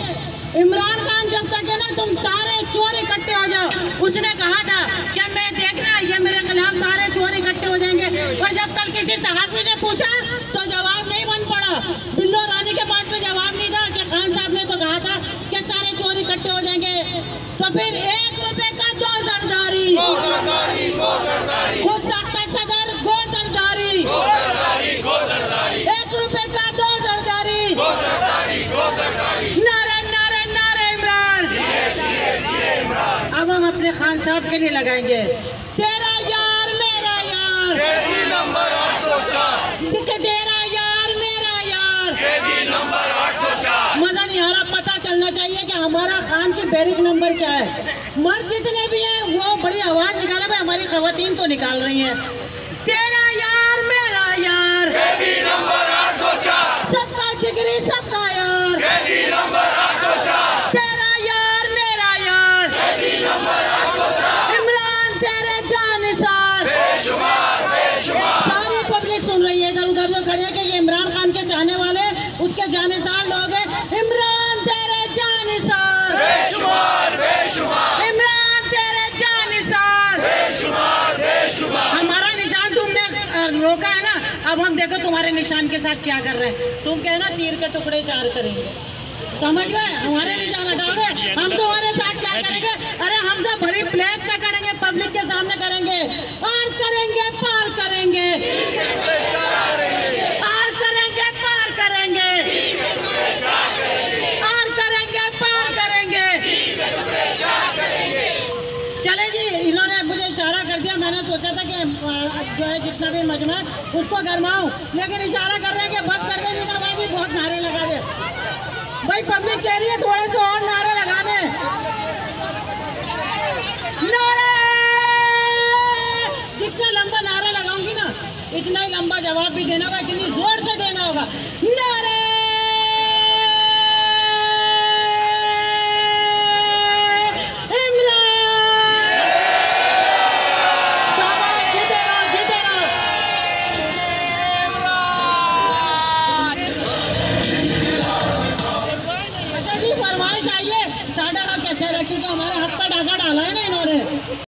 इमरान खान जब तक है ना तुम सारे चोर इकट्ठे हो जाओ, उसने कहा था कि मैं देखना ये मेरे खिलाफ सारे चोर इकट्ठे हो जाएंगे, और जब कल किसी सहाफी ने पूछा तो जवाब नहीं बन पड़ा। बिल्लो रानी के पास में जवाब नहीं था कि खान साहब ने तो कहा था कि सारे चोर इकट्ठे हो जाएंगे। तो फिर 1 रुपए का 2 सरदारी, खुद सदर गो सरदारी, 1 रुपए का 2 सरदारी, नारे नारे नारे इमरान। अब हम अपने खान साहब के लिए लगाएंगे तेरा यार मेरा यार, नंबर 804, तेरा यार मेरा यार, नंबर 804। मजा नहीं आ रहा, पता चलना चाहिए कि हमारा खान की बैरिक नंबर क्या है। मर्द जितने भी हैं वो बड़ी आवाज निकाले, भाई हमारी खवातीन तो निकाल रही हैं। तेरा यार मेरा यार, नंबर 804, सबका जिगरी सबका यार, नंबर 804, तेरा यार मेरा यार, नंबर 804। इमरान तेरे जानिसार। बेशुमार बेशुमार सारी पब्लिक सुन रही है इधर उधर जो खड़े हैं कि ये इमरान खान के चाहने वाले उसके जानिसार लोग हैं। इमरान तेरे जानिसार, बेशुमार बेशुमार इमरान तेरे जानिसार। बेशुमार बेशुमार। हमारा निशान तुमने रोका है ना, अब हम देखो तुम्हारे निशान के साथ क्या कर रहे हैं। तुम कहना तीर के टुकड़े 4 करेंगे, समझ गए? हमारे निशान हटाओगे, हम तुम्हारे साथ क्या करेंगे? अरे हम तो भरी प्लेट में करेंगे, पब्लिक के सामने करेंगे, और करेंगे पार करेंगे, और करेंगे पार करेंगे, और करेंगे पार करेंगे। चले जी, इन्होंने मुझे इशारा कर दिया, मैंने सोचा था कि जो है जितना भी मजमा उसको गरमाऊं, लेकिन इशारा कर रहे हैं कि बस कर दे मीना बाजी, बहुत नारे लगा दे। भाई पब्लिक कह रही है थोड़े से और नारे लगाने। नारे, जितना लंबा नारा लगाऊंगी ना इतना ही लंबा जवाब भी देना होगा, इतनी जोर से देना होगा। नारे फरमाइश आइए, साढ़ा हक कैसे रखी, तो हमारे हक पर डाका डाला है ना इन्होंने।